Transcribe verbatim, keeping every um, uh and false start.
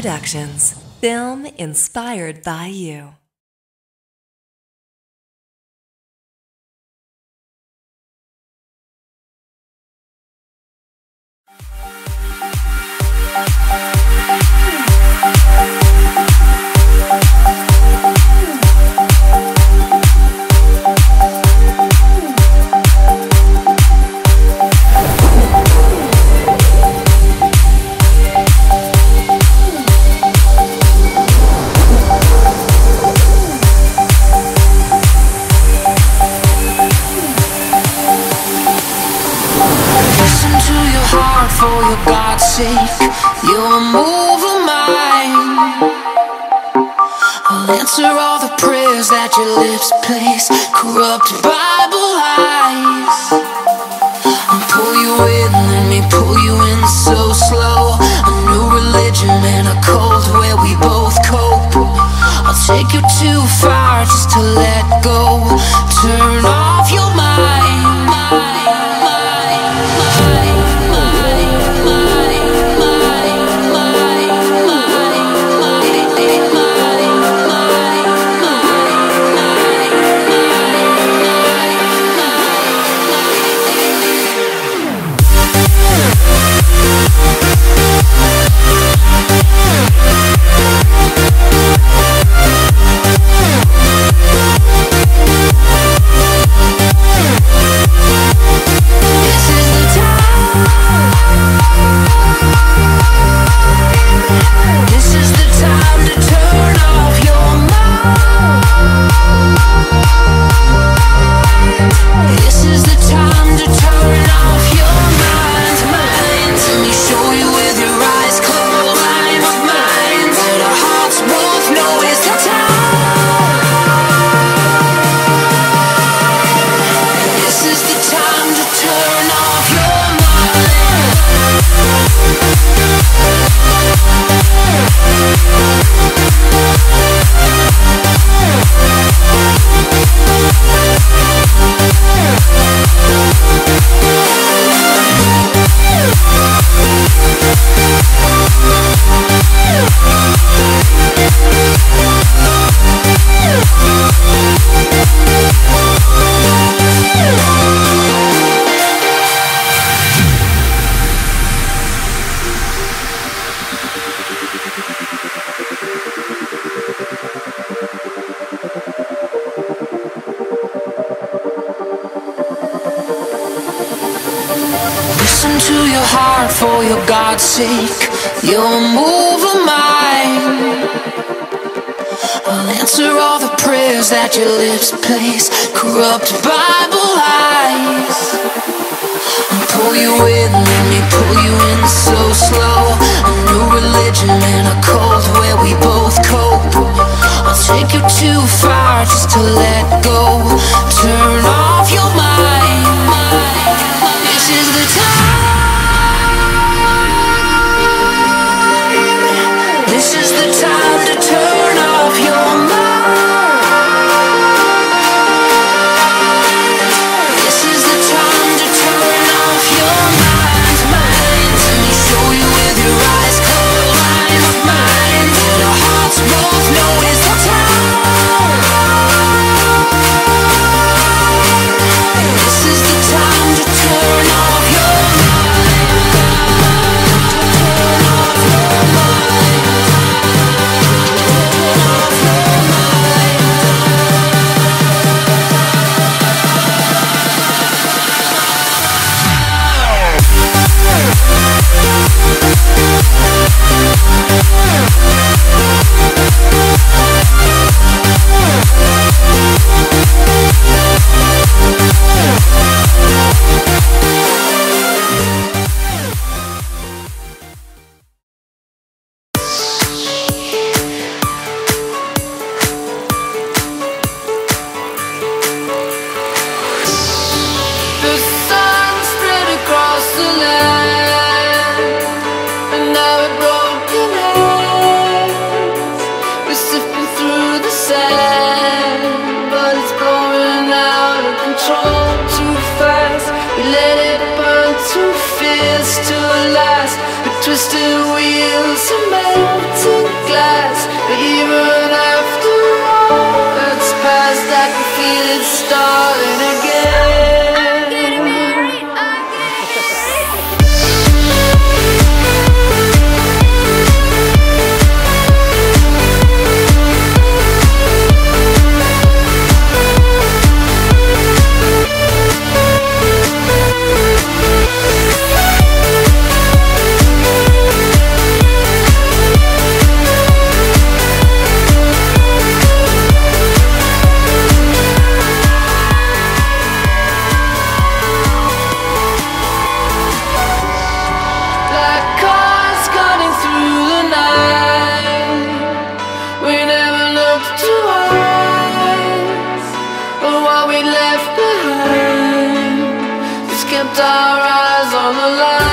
Productions. Film inspired by you. For your God's sake, you're a move of mine. I'll answer all the prayers that your lips place, corrupt Bible lies. I'll pull you in, let me pull you in so slow. A new religion and a cult where we both cope. I'll take you too far just to let go. Turn off your mind, mind, mind, mind. Listen to your heart for your God's sake. You're a move of mine. I'll answer all the prayers that your lips place, corrupt Bible lies. I'll pull you in, let me pull you in so slow. A new religion and a cult where we both cope. I'll take you too far just to let go. Turn off your mind, mind. This is the time. This is the time to turn off your mind. This is the time to turn off your mind, mind. Let me show you with your eyes closed, mind, mind. And our hearts both know it's the time. This is the time to turn off your mind. Turn off your mind. twisted wheels are melting glass. But even after all that's past, I can feel it starting again. I'm getting married, I'm getting kept our eyes on the line.